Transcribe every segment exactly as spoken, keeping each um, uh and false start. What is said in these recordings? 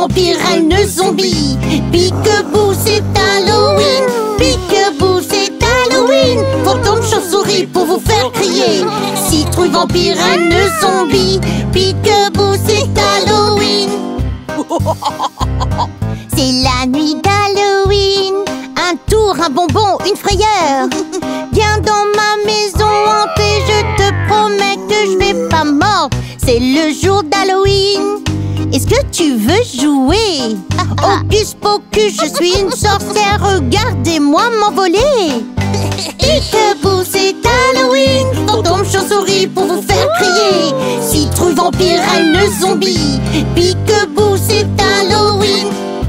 vampire, reine zombie. Peek-a-boo, c'est Halloween. Peek-a-boo, c'est Halloween. Fantôme, chauve-souris pour vous faire crier. Citrouille, vampire, reine zombie. Peek-a-boo, c'est Halloween. C'est la nuit d'Halloween. Un tour, un bonbon, une frayeur. Viens dans ma maison hantée, je te promets que je vais pas mordre. C'est le jour d'Halloween. Est-ce que tu veux jouer? Hocus pocus, je suis une sorcière, regardez-moi m'envoler. Peek-a-boo, c'est Halloween. Fantôme, chauve-souris pour vous faire crier. Citrouille, vampire, reine zombie. Peek-a-boo, c'est Halloween.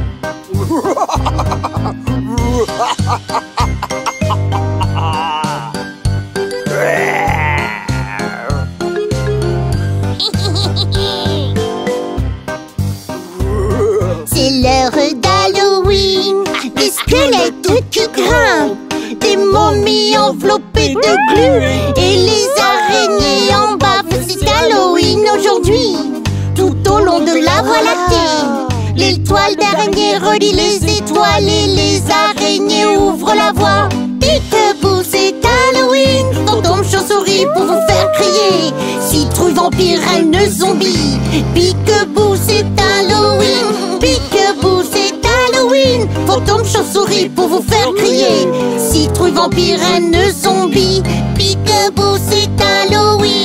C'est l'heure d'Halloween. Des squelettes qui grimpent, des momies enveloppées de glu et les araignées en bave. C'est Halloween aujourd'hui. Tout au long de la voie lactée, les toiles d'araignée relient les étoiles et les araignées ouvrent la voie. Peek-a-boo, c'est Halloween. Fantôme, chauve-souris pour vous faire crier. Citrouille, vampire, reine zombie. Peek-a-boo, c'est Halloween. Peek-a-boo, c'est Halloween. Fantôme, chauve-souris pour vous faire crier. Citrouille, vampire, reine zombie. Peek-a-boo, c'est Halloween.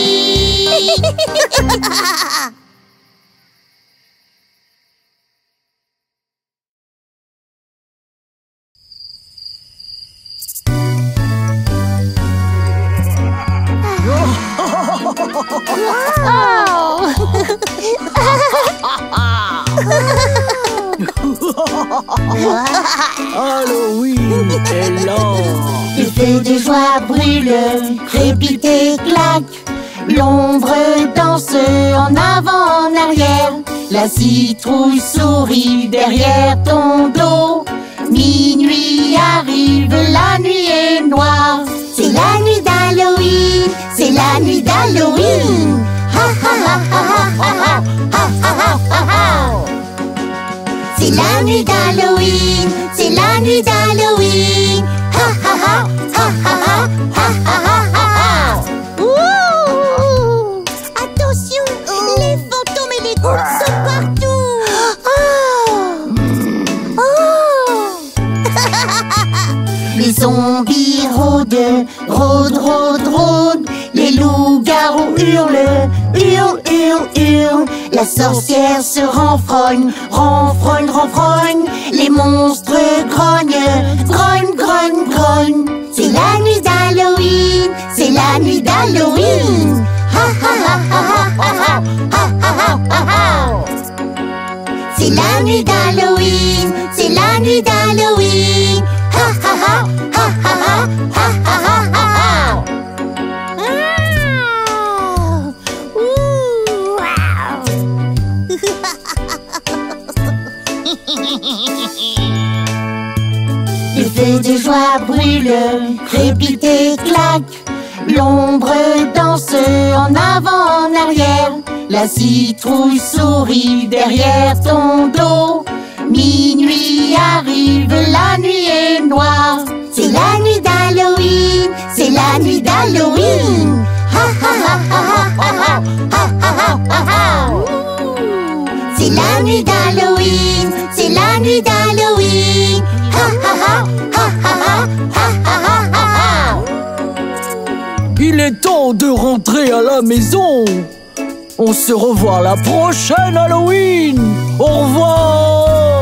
Halloween est là. Le feu de joie brûle, crépite et claque. L'ombre danse en avant, en arrière. La citrouille sourit derrière ton dos. Minuit arrive, la nuit est noire. C'est la nuit d'Halloween, c'est la nuit d'Halloween. Ha ha ha ha ha ha ha ha ha ha. C'est la nuit d'Halloween, c'est la nuit d'Halloween. Ha ha ha ha ha ha ha ha ha. Ouh! Attention, les fantômes et les ghouls sont partout. Oh! Oh! Les zombies rôdent, rôdent, rôdent, rôdent. Les loups-garous hurlent, hurlent, hurlent, hurlent. La sorcière se renfrogne, renfrogne, renfrogne. Les monstres grognent, grognent, grognent, grognent. C'est la nuit d'Halloween, c'est la nuit d'Halloween. Ha ha ha ha ha ha ha ha ha ha. C'est la nuit d'Halloween, c'est la nuit d'Halloween. Ha ha ha ha ha ha ha ha ha. Le feu de joie brûle, crépite et claque. L'ombre danse en avant, en arrière. La citrouille sourit derrière ton dos. Minuit arrive, la nuit est noire. C'est la nuit d'Halloween, c'est la nuit d'Halloween. Ha ha ha ha ha ha ha ha ha. C'est la nuit d'Halloween, c'est la nuit d'Halloween. Ha ha ha ha ha ha ha ha ha. Il est temps de rentrer à la maison. On se revoit la prochaine Halloween. Au revoir.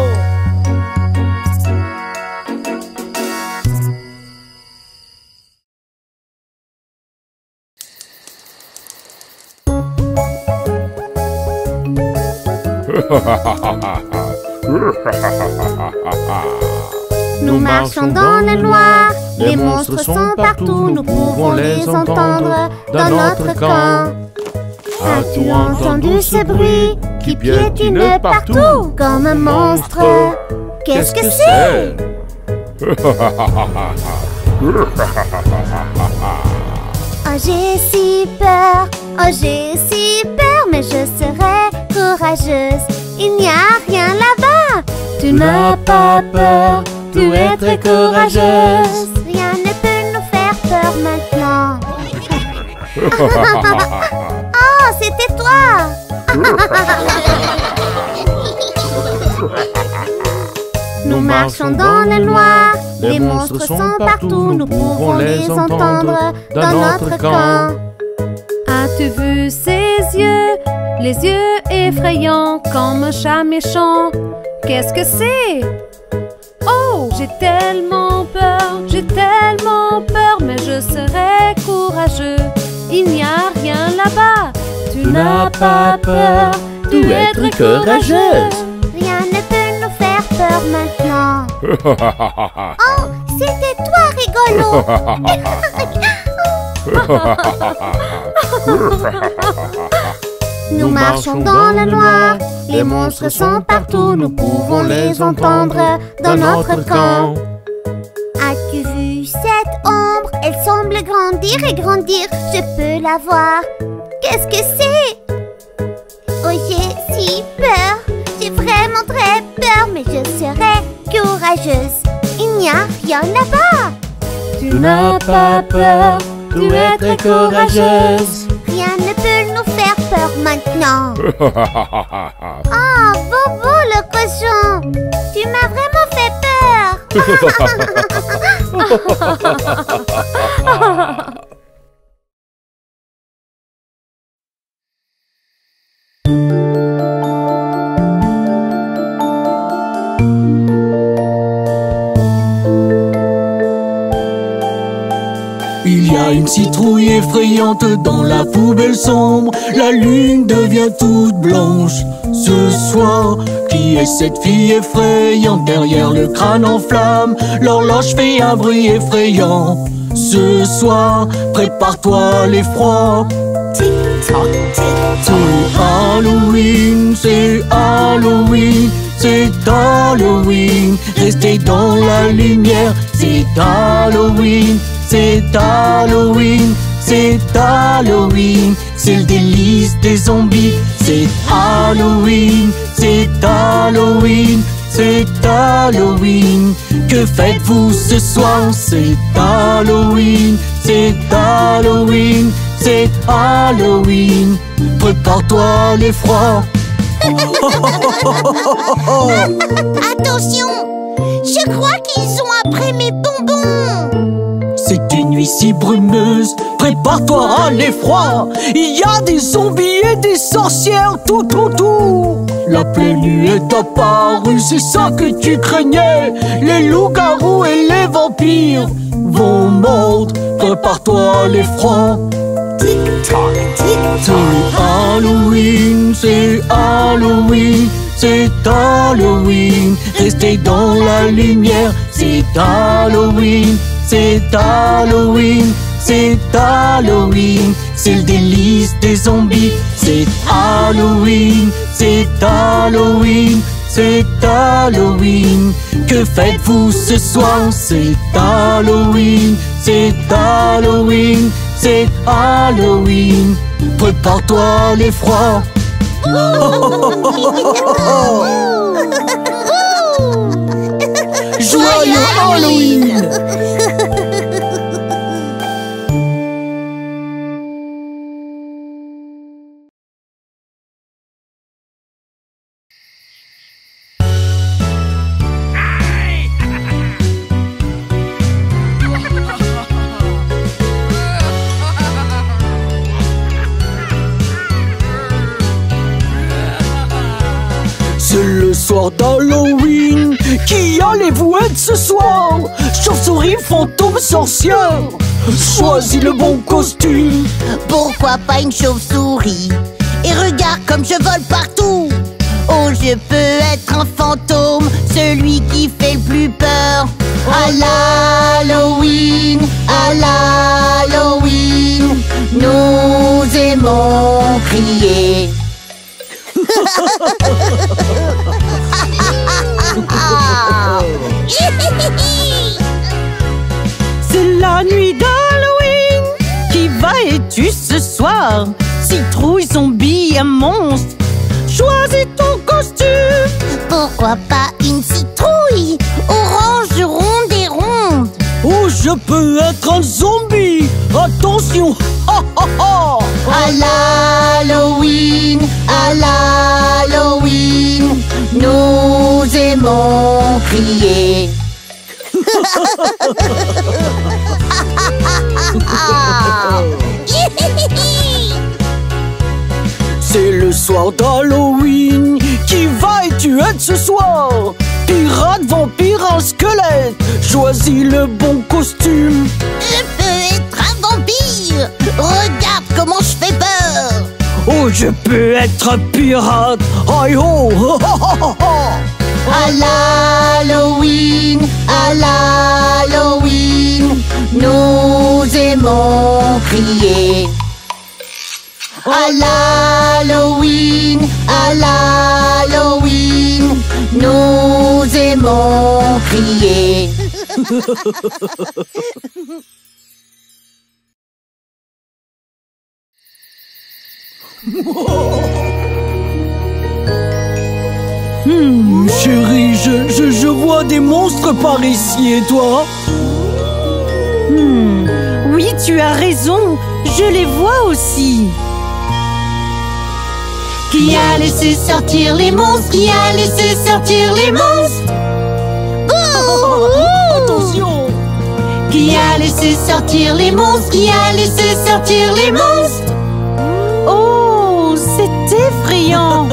Nous marchons dans le noir, les monstres sont partout, nous pouvons les entendre dans notre camp. As-tu entendu ce bruit qui piétine partout comme un monstre? Qu'est-ce que c'est? Oh, j'ai si peur, oh, j'ai si peur, mais je serai courageuse. Il n'y a rien là-bas. Tu n'as pas peur, tu es très courageuse. Rien ne peut nous faire peur maintenant. Oh, c'était toi. Nous marchons dans le noir, les monstres sont partout, nous pouvons les entendre dans notre camp. As-tu vu ses yeux, les yeux effrayants comme un chat méchant? Qu'est-ce que c'est? Oh, j'ai tellement peur, j'ai tellement peur, mais je serai courageux. Il n'y a rien là-bas. Tu n'as pas peur, tu es très courageuse. Rien ne peut nous faire peur maintenant. Oh, c'était toi, rigolo. Nous marchons dans le noir, les monstres sont partout, nous pouvons les entendre dans notre camp. As-tu vu cette ombre? Elle semble grandir et grandir. Je peux la voir. Qu'est-ce que c'est? Oh, j'ai si peur. J'ai vraiment très peur, mais je serai courageuse. Il n'y a rien là-bas. Tu n'as pas peur, tu es très courageuse. Rien ne peut nous faire peur maintenant. Oh, Bobo le cochon, tu m'as vraiment fait peur. Il y a une citrouille effrayante dans la poubelle sombre. La lune devient toute blanche. Ce soir, qui est cette fille effrayante derrière le crâne en flammes? L'horloge fait un bruit effrayant. Ce soir, prépare-toi l'effroi. Tic-tac, tic-tac. C'est Halloween, c'est Halloween, c'est Halloween. Restez dans la lumière, c'est Halloween. C'est Halloween, c'est Halloween, c'est le délice des zombies. C'est Halloween, c'est Halloween, c'est Halloween. Que faites-vous ce soir? C'est Halloween, c'est Halloween, c'est Halloween. Prépare-toi l'effroi. Attention, je crois qu'ils ont après mes bonbons. C'est une nuit si brumeuse, prépare-toi à l'effroi. Il y a des zombies et des sorcières tout autour. La pleine nuit est apparue, c'est ça que tu craignais. Les loups-garous et les vampires vont mordre, prépare-toi à l'effroi. Tic-tac, tic-tac. C'est Halloween, c'est Halloween, c'est Halloween. Restez dans la lumière, c'est Halloween. C'est Halloween, c'est Halloween, c'est le délice des zombies. C'est Halloween, c'est Halloween, c'est Halloween. Que faites-vous ce soir? C'est Halloween, c'est Halloween, c'est Halloween. Prépare-toi l'effroi. Joyeux Halloween! C'est le soir d'Halloween. Qui allez-vous être ce soir? Chauve-souris, fantôme, sorcière. Choisis le bon costume. Pourquoi pas une chauve-souris? Et regarde comme je vole partout. Oh, je peux être un fantôme, celui qui fait le plus peur. À l'Halloween, à l'Halloween, nous aimons crier. C'est la nuit d'Halloween. Qui va es-tu ce soir? Citrouille, zombie, un monstre. Choisis ton costume. Pourquoi pas une citrouille, orange, ronde et ronde? Oh, je peux être un zombie. Attention, ha ha ha. À l'Halloween, à l'Halloween, nous aimons crier. C'est le soir d'Halloween. Qui va tu es ce soir? Pirate, vampire, un squelette. Choisis le bon costume. Je peux être un vampire. Regarde comment je fais peur. Oh, je peux être un pirate. Hi ho, ha ha ha ha. À l'Halloween, à l'Halloween, nous aimons crier. À l'Halloween, à l'Halloween, nous aimons crier. Hmm, chérie, je, je, je vois des monstres par ici, et toi? Hmm, oui, tu as raison, je les vois aussi. Qui a laissé sortir les monstres? Qui a laissé sortir les monstres? Bouh! Attention! Qui a laissé sortir les monstres? Qui a laissé sortir les monstres? Oh, c'est effrayant.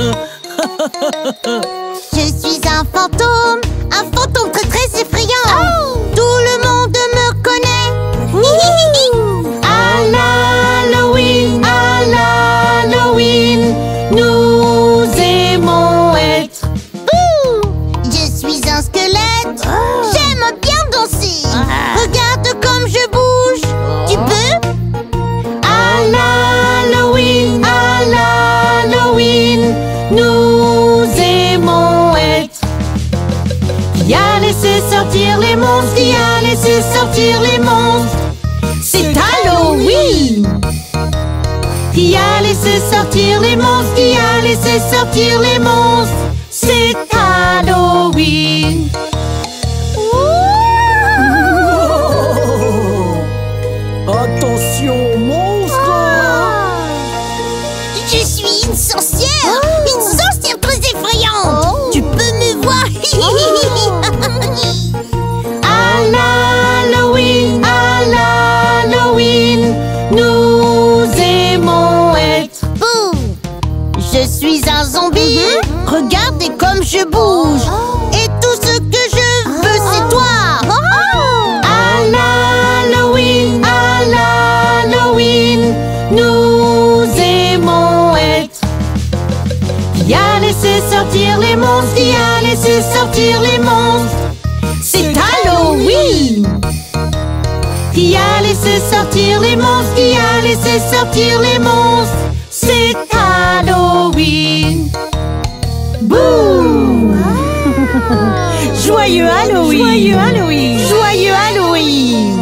Je suis un fantôme, un fantôme très très effrayant. Oh! Tout le monde me connaît. À l'Halloween, à l'Halloween, nous aimons être. Bouh! Je suis un squelette. Oh! J'aime bien danser. Ah! Regarde comme je bouge. Oh! Tu peux? À l'Halloween, à l'Halloween, nous aimons être. Qui a laissé sortir les monstres? Qui a laissé sortir les monstres? C'est Halloween. Qui a laissé sortir les monstres? Qui a laissé sortir les monstres? C'est Halloween. Attention, monstre! Je suis une sorcière. Une sorcière très effrayante. Tu peux me voir. À l'Halloween, à l'Halloween, nous aimons être. Bouh! Je suis un zombie. Regardez comme je bouge. Et tout ce que je veux, c'est toi. À l'Halloween, à l'Halloween, nous aimons être. Qui a laissé sortir les monstres? Qui a laissé sortir les monstres? C'est Halloween. Qui a laissé sortir les monstres? Qui a laissé sortir les monstres? C'est Halloween. Bouh! Joyeux Halloween. Joyeux Halloween. Joyeux Halloween.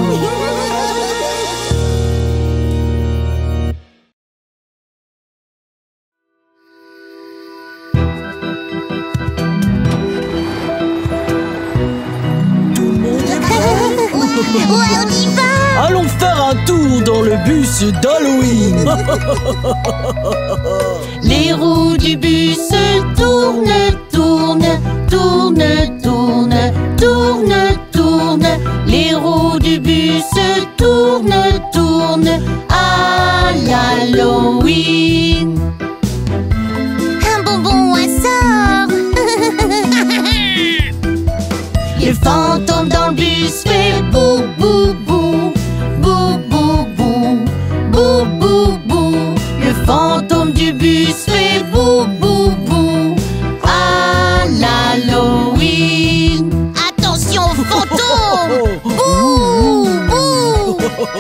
Ouais, on y va. Allons faire un tour dans le bus d'Halloween. Les roues du bus tournent, tournent, tournent, tournent, tournent, tournent. Les roues du bus tournent, tournent à l'Halloween. Un bonbon, un sort. Le fantôme dans le bus fait bou bou bou, bou bou bou, bou bou bou. Le fantôme du bus fait bou bou bou à l'Halloween. Attention fantôme, bou bou.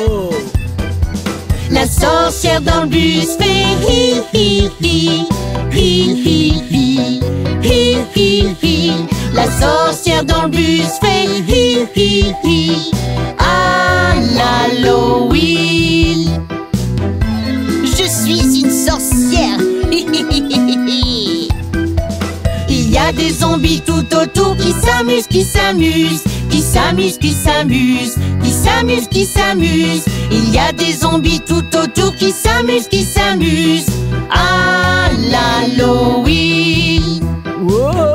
La sorcière dans le bus fait hi hi hi, hi hi hi, hi hi hi. La sorcière dans le bus fait hi hi hi à l'Halloween. Je suis une sorcière. Il y a des qui s'amuse, qui s'amuse, qui s'amuse, qui s'amuse, qui s'amuse, qui s'amuse. Il y a des zombies tout autour qui s'amusent, qui s'amusent à l'Halloween. Wow!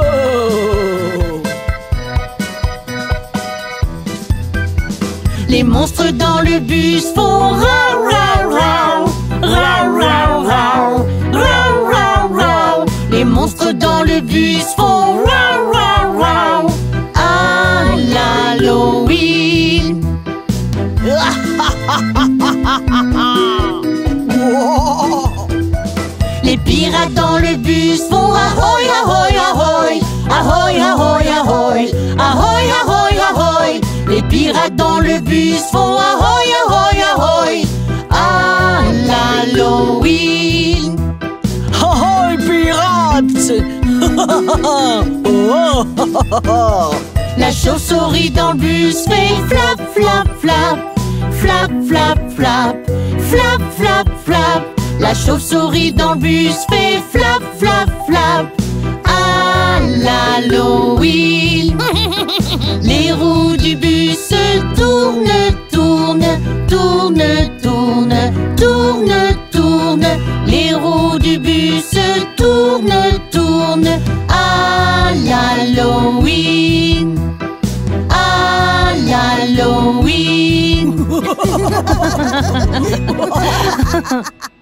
Les monstres dans le bus font rau, rau, rau, rau, rau, rau, rau, rau, rau. Les monstres dans le bus font rau, rau, rau à l'Halloween. Les pirates dans le bus font ahoy, ahoy, ahoy, ahoy, ahoy, ahoy, ahoy, ahoy, ahoy. Les pirates dans le bus font ahoy, ahoy, ahoy à l'Halloween. Ahoy, pirates! La chauve-souris dans le bus fait flap, flap, flap, flap, flap, flap, flap, flap, flap. La chauve-souris dans le bus fait flap, flap, flap à l'Halloween. Les roues du bus tournent, tournent, tournent, tournent, tournent, tournent. Les roues du bus tournent, tournent à l'Halloween. À l'Halloween.